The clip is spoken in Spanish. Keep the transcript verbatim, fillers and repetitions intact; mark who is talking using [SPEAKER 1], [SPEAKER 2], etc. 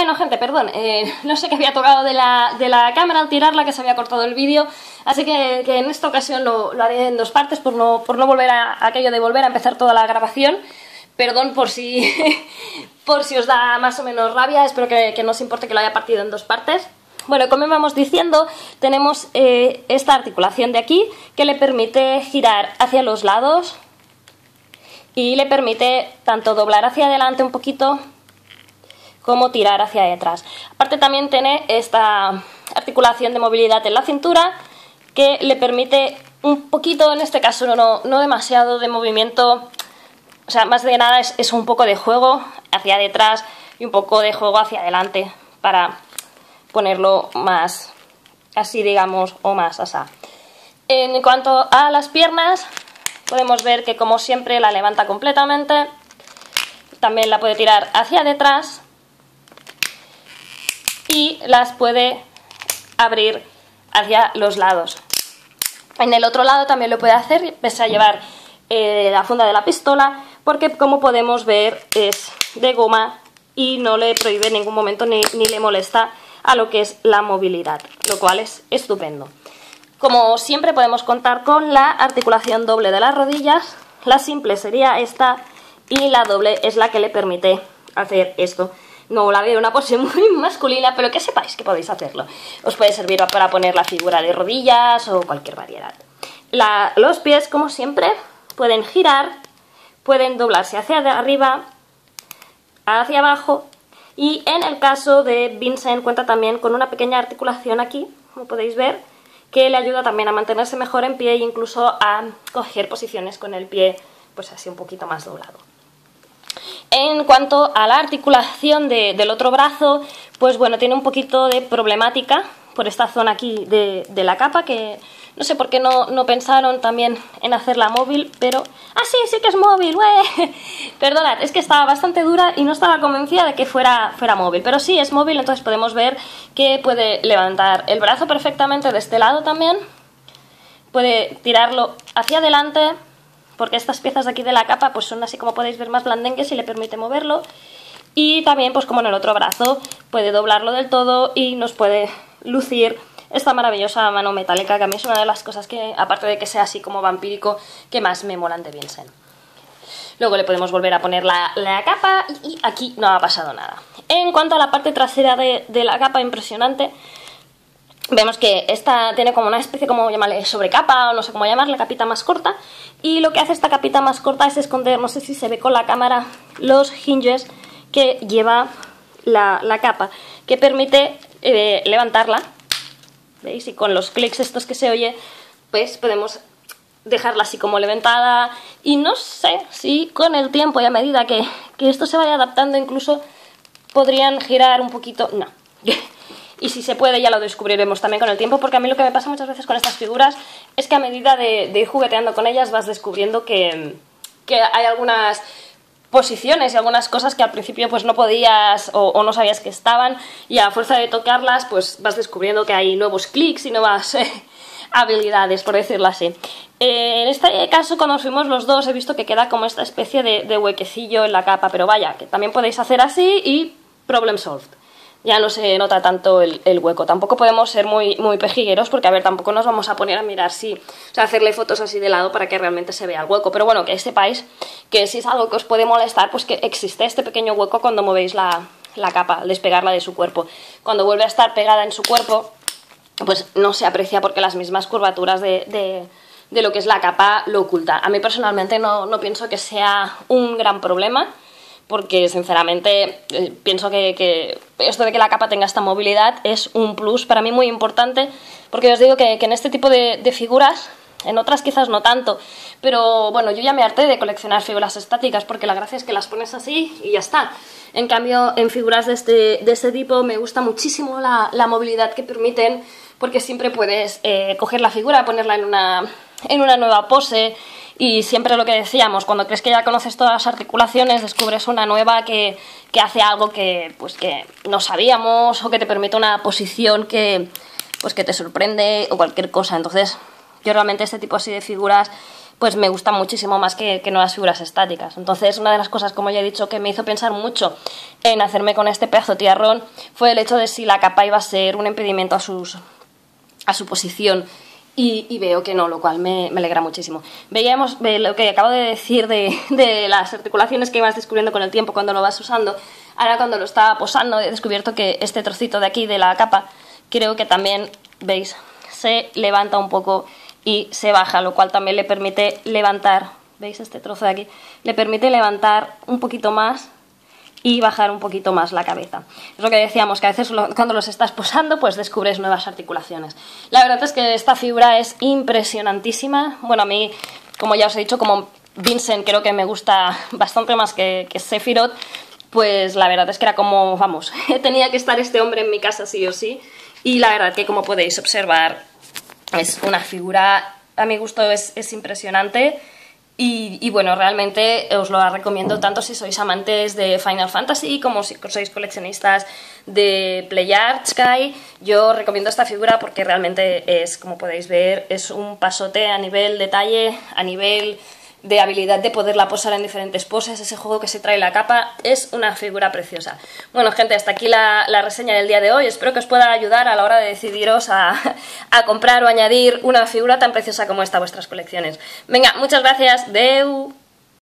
[SPEAKER 1] Bueno, gente, perdón, eh, no sé qué había tocado de la, de la cámara al tirarla, que se había cortado el vídeo, así que, que en esta ocasión lo, lo haré en dos partes por no, por no volver a, a aquello de volver a empezar toda la grabación. Perdón por si, por si os da más o menos rabia, espero que, que no os importe que lo haya partido en dos partes. Bueno, como íbamos diciendo, tenemos eh, esta articulación de aquí que le permite girar hacia los lados y le permite tanto doblar hacia adelante un poquito como tirar hacia detrás. Aparte también tiene esta articulación de movilidad en la cintura que le permite un poquito, en este caso no, no demasiado de movimiento, o sea, más de nada es, es un poco de juego hacia detrás y un poco de juego hacia adelante para ponerlo más así, digamos, o más asá. En cuanto a las piernas, podemos ver que como siempre la levanta completamente, también la puede tirar hacia detrás y las puede abrir hacia los lados. En el otro lado también lo puede hacer, pese a llevar eh, la funda de la pistola, porque como podemos ver es de goma y no le prohíbe en ningún momento ni, ni le molesta a lo que es la movilidad, lo cual es estupendo. Como siempre podemos contar con la articulación doble de las rodillas, la simple sería esta y la doble es la que le permite hacer esto. No la veo una pose muy masculina, pero que sepáis que podéis hacerlo. Os puede servir para poner la figura de rodillas o cualquier variedad. La, los pies, como siempre, pueden girar, pueden doblarse hacia arriba, hacia abajo, y en el caso de Vincent cuenta también con una pequeña articulación aquí, como podéis ver, que le ayuda también a mantenerse mejor en pie e incluso a coger posiciones con el pie pues así un poquito más doblado. En cuanto a la articulación de, del otro brazo, pues bueno, tiene un poquito de problemática por esta zona aquí de, de la capa, que no sé por qué no, no pensaron también en hacerla móvil, pero... ¡Ah, sí, sí que es móvil! ¡Ué! Perdonad, es que estaba bastante dura y no estaba convencida de que fuera, fuera móvil, pero sí es móvil, entonces podemos ver que puede levantar el brazo perfectamente de este lado también, puede tirarlo hacia adelante, porque estas piezas de aquí de la capa pues son así como podéis ver más blandengues y le permite moverlo, y también pues como en el otro brazo puede doblarlo del todo y nos puede lucir esta maravillosa mano metálica, que a mí es una de las cosas que, aparte de que sea así como vampírico, que más me molan de Vincent. Luego le podemos volver a poner la, la capa y aquí no ha pasado nada. En cuanto a la parte trasera de, de la capa, impresionante. Vemos que esta tiene como una especie, como llamarle, sobrecapa o no sé cómo llamarle, capita más corta. Y lo que hace esta capita más corta es esconder, no sé si se ve con la cámara, los hinges que lleva la, la capa, que permite eh, levantarla. ¿Veis? Y con los clics estos que se oye, pues podemos dejarla así como levantada. Y no sé si con el tiempo y a medida que, que esto se vaya adaptando incluso podrían girar un poquito. No. Y si se puede ya lo descubriremos también con el tiempo, porque a mí lo que me pasa muchas veces con estas figuras es que a medida de, de ir jugueteando con ellas vas descubriendo que, que hay algunas posiciones y algunas cosas que al principio pues no podías o, o no sabías que estaban, y a fuerza de tocarlas pues vas descubriendo que hay nuevos clics y nuevas eh, habilidades, por decirlo así. Eh, en este caso, cuando nos fuimos los dos, he visto que queda como esta especie de, de huequecillo en la capa, pero vaya, que también podéis hacer así y problem solved. Ya no se nota tanto el, el hueco. Tampoco podemos ser muy, muy pejigueros porque, a ver, tampoco nos vamos a poner a mirar si... O sea, hacerle fotos así de lado para que realmente se vea el hueco. Pero bueno, que sepáis que si es algo que os puede molestar, pues que existe este pequeño hueco cuando movéis la, la capa, al despegarla de su cuerpo. Cuando vuelve a estar pegada en su cuerpo, pues no se aprecia porque las mismas curvaturas de... de de lo que es la capa lo oculta. A mí personalmente no, no pienso que sea un gran problema, porque sinceramente eh, pienso que, que esto de que la capa tenga esta movilidad es un plus para mí muy importante, porque os digo que, que en este tipo de, de figuras, en otras quizás no tanto, pero bueno, yo ya me harté de coleccionar figuras estáticas, porque la gracia es que las pones así y ya está. En cambio, en figuras de este, de este tipo me gusta muchísimo la, la movilidad que permiten, porque siempre puedes eh, coger la figura, ponerla en una, en una nueva pose. Y siempre lo que decíamos, cuando crees que ya conoces todas las articulaciones, descubres una nueva que, que hace algo que, pues, que no sabíamos, o que te permite una posición que, pues, que te sorprende o cualquier cosa. Entonces, yo realmente este tipo así de figuras pues me gusta muchísimo más que, que nuevas figuras estáticas. Entonces, una de las cosas, como ya he dicho, que me hizo pensar mucho en hacerme con este pedazo tiarrón fue el hecho de si la capa iba a ser un impedimento a, sus, a su posición. Y, y veo que no, lo cual me, me alegra muchísimo. Veíamos ve, lo que acabo de decir de, de las articulaciones que vas descubriendo con el tiempo cuando lo vas usando. Ahora, cuando lo estaba posando, he descubierto que este trocito de aquí de la capa, creo que también, veis, se levanta un poco y se baja, lo cual también le permite levantar, ¿veis este trozo de aquí? Le permite levantar un poquito más y bajar un poquito más la cabeza. Es lo que decíamos, que a veces lo, cuando los estás posando, pues descubres nuevas articulaciones. La verdad es que esta figura es impresionantísima. Bueno, a mí, como ya os he dicho, como Vincent creo que me gusta bastante más que, que Sephiroth, pues la verdad es que era como, vamos, tenía que estar este hombre en mi casa sí o sí. Y la verdad que, como podéis observar, es una figura, a mi gusto es, es impresionante y, y bueno, realmente os lo recomiendo tanto si sois amantes de Final Fantasy como si sois coleccionistas de PlayArt Sky. Yo recomiendo esta figura porque realmente es, como podéis ver, es un pasote a nivel detalle, a nivel de habilidad de poderla posar en diferentes poses. Ese juego que se trae la capa es una figura preciosa. Bueno, gente, hasta aquí la, la reseña del día de hoy. Espero que os pueda ayudar a la hora de decidiros a, a comprar o añadir una figura tan preciosa como esta a vuestras colecciones. Venga, muchas gracias. Deu.